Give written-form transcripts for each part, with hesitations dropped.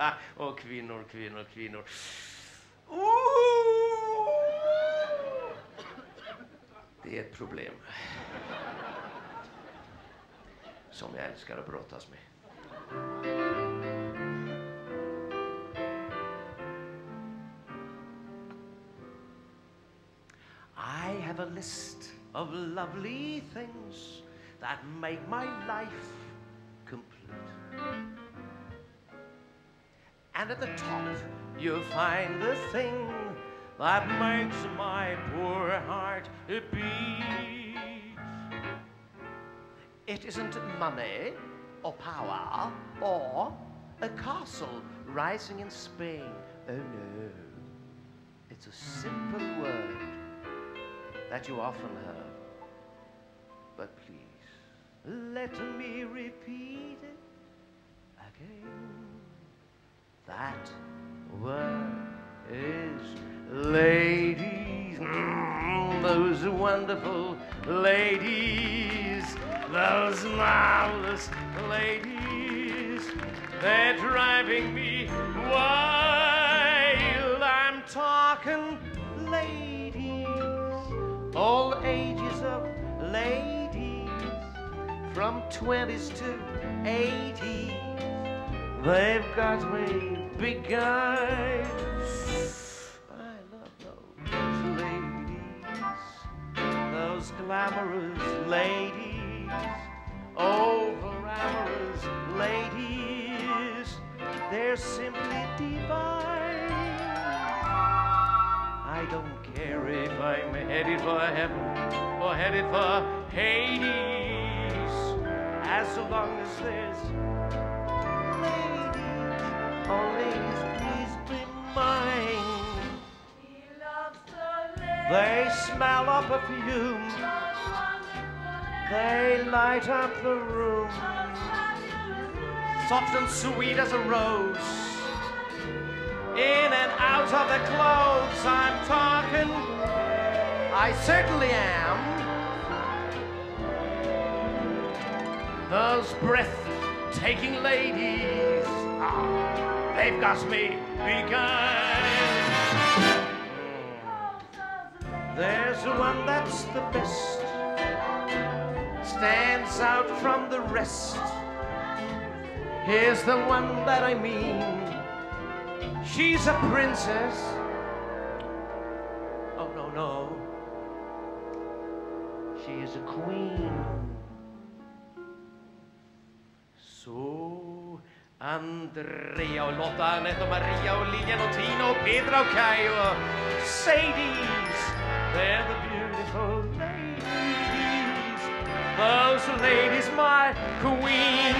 Och kvinnor. Det är ett problem som jag älskar att brottas med. I have a list of lovely things that make my life complete. And at the top, you'll find the thing that makes my poor heart beat. It isn't money or power or a castle rising in Spain. Oh no, it's a simple word that you often heard. But please, let me repeat it again. That word is ladies. Those wonderful ladies, those marvelous ladies, they're driving me wild. I'm talking ladies, all ages of ladies, from 20s to 80s. They've got me beguiled. I love those ladies, those glamorous ladies, over-amorous ladies. They're simply divine. I don't care if I'm headed for heaven or headed for Hades, as long as there's oh, ladies, please be mine. They smell of perfume. They light up the room. Soft and sweet as a rose. In and out of the clothes, I'm talking. I certainly am. Those breathtaking ladies. They've got me beguiled. There's one that's the best, stands out from the rest. Here's the one that I mean. She's a princess. Oh, no. She is a queen. Så Andrea och Lotta, Anette och Maria och Lilian och Tina och Petra och Kai och Sadies. They're the beautiful ladies. Those ladies, my queen.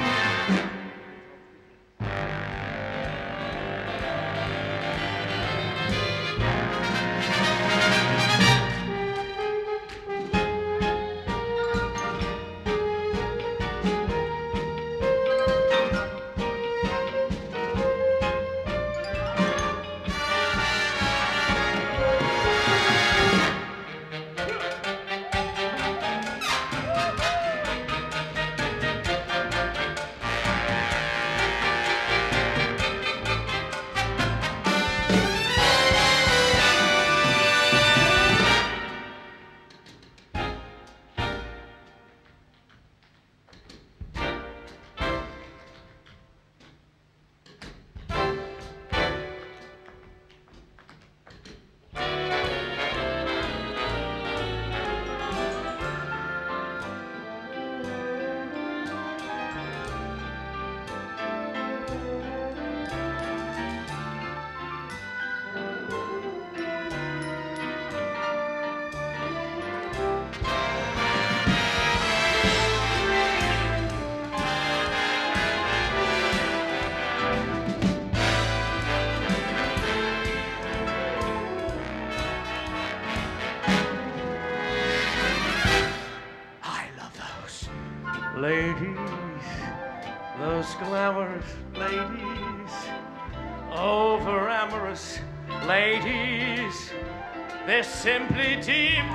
Ladies, those glamorous ladies, over-amorous ladies, they're simply divine.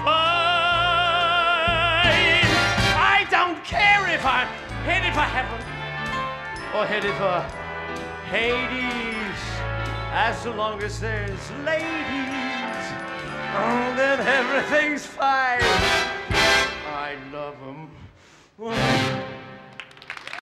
I don't care if I'm headed for heaven or headed for Hades, as long as there's ladies, oh, then everything's fine.